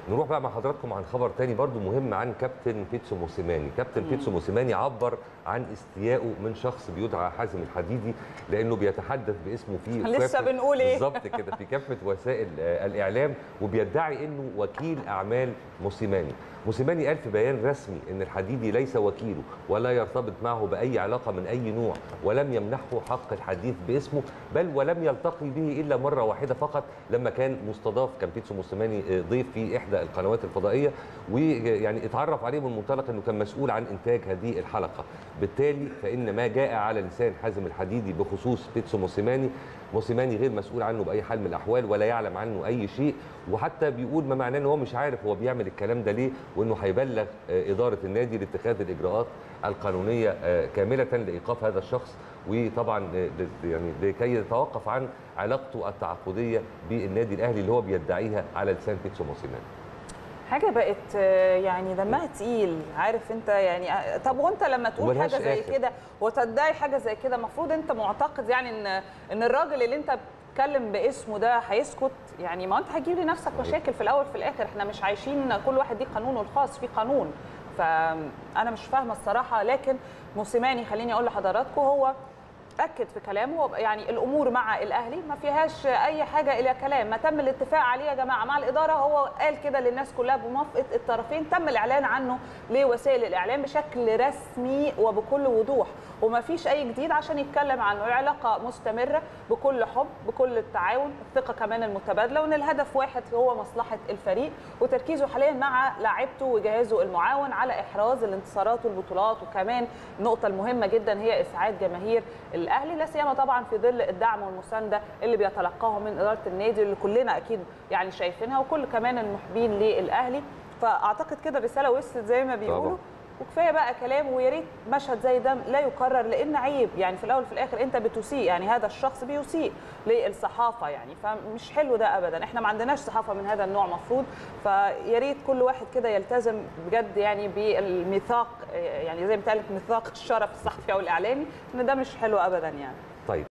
نروح بقى مع حضراتكم عن خبر تاني برضو مهم عن كابتن بيتسو موسيماني. كابتن بيتسو موسيماني عبر عن استيائه من شخص بيدعى حازم الحديدي، لانه بيتحدث باسمه في لسه بنقول ايه بالظبط كده في كافه وسائل الاعلام، وبيدعي انه وكيل اعمال موسيماني. موسيماني قال في بيان رسمي ان الحديدي ليس وكيله ولا يرتبط معه باي علاقه من اي نوع، ولم يمنحه حق الحديث باسمه، بل ولم يلتقي به الا مره واحده فقط لما كان مستضاف، كان بيتسو موسيماني ضيف في احدى القنوات الفضائيه، ويعني اتعرف عليه من منطلق انه كان مسؤول عن انتاج هذه الحلقه. بالتالي فان ما جاء على لسان حازم الحديدي بخصوص بيتسو موسيماني غير مسؤول عنه باي حال من الاحوال ولا يعلم عنه اي شيء، وحتى بيقول ما معناه ان هو مش عارف هو بيعمل الكلام ده ليه، وانه هيبلغ اداره النادي لاتخاذ الاجراءات القانونيه كامله لايقاف هذا الشخص، وطبعا يعني لكي يتوقف عن علاقته التعاقديه بالنادي الاهلي اللي هو بيدعيها على لسان بيتسو موسيماني. حاجه بقت يعني دمها تقيل، عارف انت يعني. طب وانت لما تقول حاجه زي كده وتدعي حاجه زي كده، المفروض انت معتقد يعني ان الراجل اللي انت بتتكلم باسمه ده هيسكت؟ يعني ما انت هتجيب لنفسك مشاكل في الاول في الاخر. احنا مش عايشين كل واحد ليه قانونه الخاص، في قانون. فانا مش فاهمه الصراحه. لكن موسيماني خليني اقول لحضراتكم، هو أكد في كلامه يعني الأمور مع الأهلي ما فيهاش أي حاجة إلى كلام، ما تم الاتفاق عليه يا جماعة مع الإدارة. هو قال كده للناس كلها بموافقة الطرفين، تم الإعلان عنه لوسائل الإعلام بشكل رسمي وبكل وضوح، وما فيش أي جديد عشان يتكلم عنه. العلاقة مستمرة بكل حب، بكل التعاون، الثقة كمان المتبادلة، وإن الهدف واحد هو مصلحة الفريق، وتركيزه حاليا مع لاعبته وجهازه المعاون على إحراز الانتصارات والبطولات. وكمان النقطة المهمة جدا هي إسعاد جماهير الأهلي، لا سيما طبعا في ظل الدعم والمسانده اللي بيتلقاه من اداره النادي اللي كلنا اكيد يعني شايفينها، وكل كمان المحبين للاهلي. فاعتقد كده الرساله وصلت زي ما بيقولوا، وكفايه بقى كلام. ويا ريت مشهد زي ده لا يكرر، لان عيب يعني. في الاول في الاخر انت بتسيء، يعني هذا الشخص بيسيء للصحافه يعني، فمش حلو ده ابدا. احنا ما عندناش صحافه من هذا النوع مفروض. فيا ريت كل واحد كده يلتزم بجد يعني بالميثاق، يعني زي ما بتقال ميثاق الشرف الصحفي او الاعلامي، ان ده مش حلو ابدا يعني. طيب.